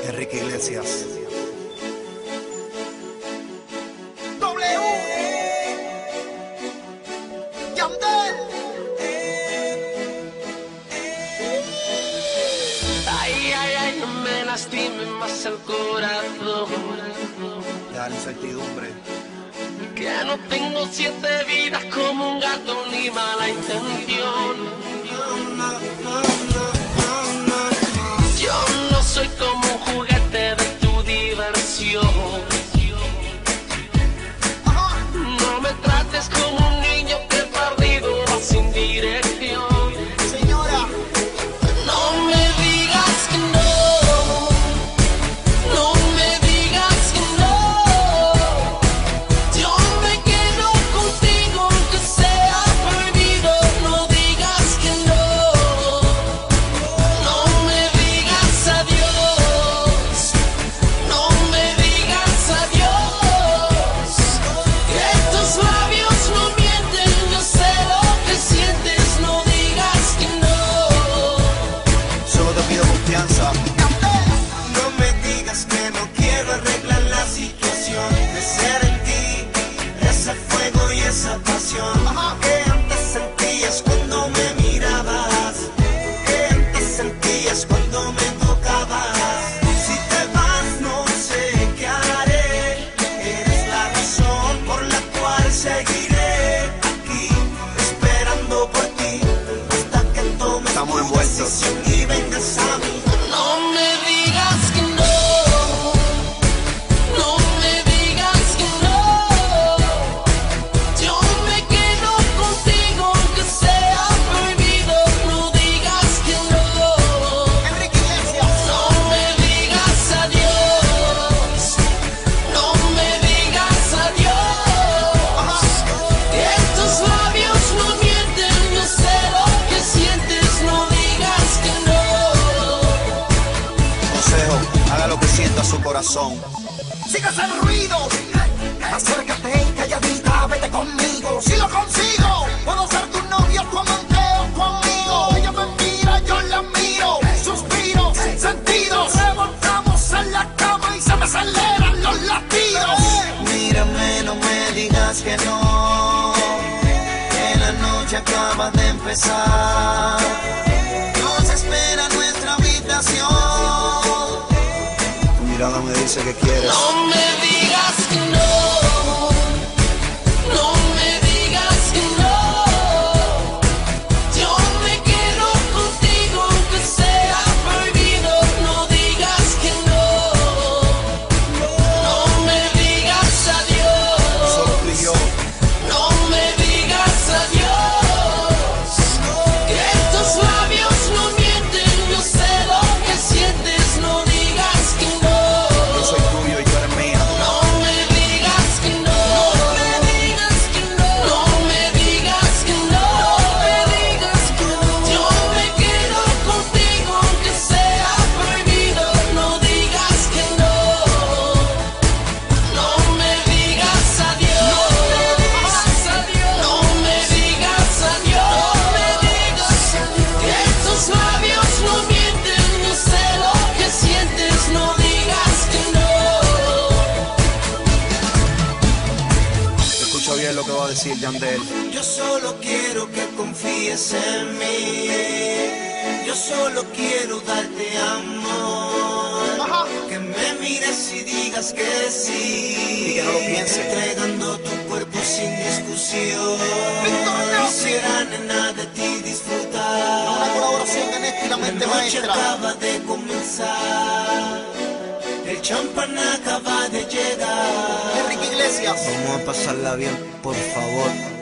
Enrique Iglesias. W. Yandel. Ay, ay, ay, no me lastime más el corazón. Ya la incertidumbre. Que no tengo 7 vidas como un gato ni mala intención. Yo no soy como un juguete de tu diversión. No me trates como un niño que perdido va sin dirección. Señora. No me digas que no. No me digas que no. Yo me quedo contigo aunque sea prohibido. No digas que no. No me digas adiós. No me digas adiós. Que tus labios no mienten. Yo sé lo que sientes. No digas que no. Solo te pido confianza. No me digas que no quiero arreglar la situación. De ser en ti, ese fuego y esa pasión que antes sentías cuando me mirabas, que antes sentías cuando me tocabas. Si te vas no sé qué haré. Eres la razón por la cual seguiré aquí, esperando por ti hasta que tomes Estamos tu envueltos. decisión y vengas a mí. No me digas que no. No me digas que no. Yo me quedo contigo aunque sea prohibido. No digas que no. Enrique Iglesias. No me digas adiós. No me digas adiós. Que tus labios no mienten. Yo sé lo que sientes. No digas que no. Consejo, haga lo que sienta su corazón. Sigas el ruido. Acércate y calladita, vete conmigo. Si lo consigo, puedo ser tu novia, tu amante o tu amigo. Ella me mira, yo la miro. Suspiro, sentidos. Remontamos en la cama y se me aceleran los latidos. Mírame, no me digas que no, que la noche acaba de empezar. Nos espera nuestra habitación. Tu mirada me dice que quieres. No me digas que no. No me digas que no. Yo me quedo contigo aunque sea prohibido. No digas que no. No me digas adiós. Solo tú y yo. No me digas adiós. Que tus labios no mienten. Yo sé lo que sientes. No digas que no. Yo soy tuyo y tú eres mía. No me digas que no. No me digas que no. No me digas que no. No me digas que no. Yo me quedo contigo aunque sea prohibido. No digas que no. No me digas adiós. No me digas adiós. No me digas adiós. Que tus labios no mienten. Yo sé lo que sientes. No digas que no. Escucha bien lo que va a decir Yandel. Yo solo quiero que confíes en mí. Yo solo quiero darte amor. Que me mires y digas que sí. Y que no lo pienses. Entregando tu cuerpo sin discusión. Victoria. Quisiera, nena, de ti Una disfrutar. colaboración en esta y la La mente noche maestra. acaba de comenzar. El champán acaba de llegar. Enrique Iglesias. Vamos a pasarla bien, por favor.